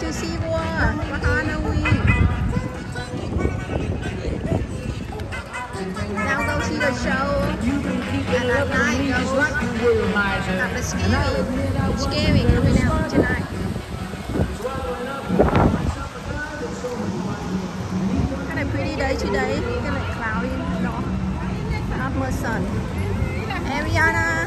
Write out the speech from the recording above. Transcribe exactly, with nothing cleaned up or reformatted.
to see war for Halloween. Now go see the show. And at night go have the scary, scary coming out tonight. Kind of pretty day today. Kind of cloudy, not not much sun. Ariana.